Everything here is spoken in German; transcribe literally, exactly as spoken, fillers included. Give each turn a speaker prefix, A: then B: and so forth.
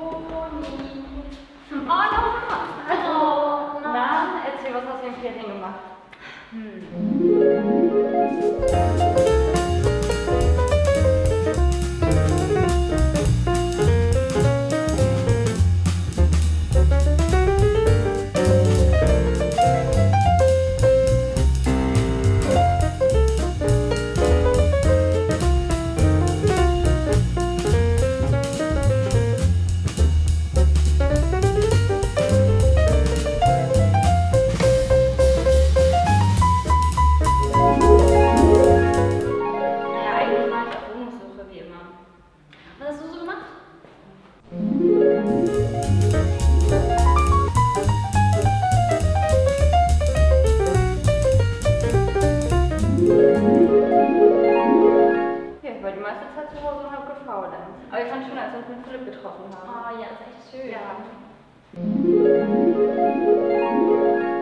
A: Oh, nochmal.
B: Oh,
A: Na, erzähl, was hast du in Ferien gemacht?
B: Hm.
A: Naja, eigentlich war ich auf Wohnungssuche, wie immer.
B: Was hast du so gemacht?
A: Ja, ich war die meiste Zeit zu Hause und hab gefaulenzt. Aber ich fand schon, als wir uns mit Philipp getroffen haben.
B: Oh ja, das ist echt schön.
A: Ja.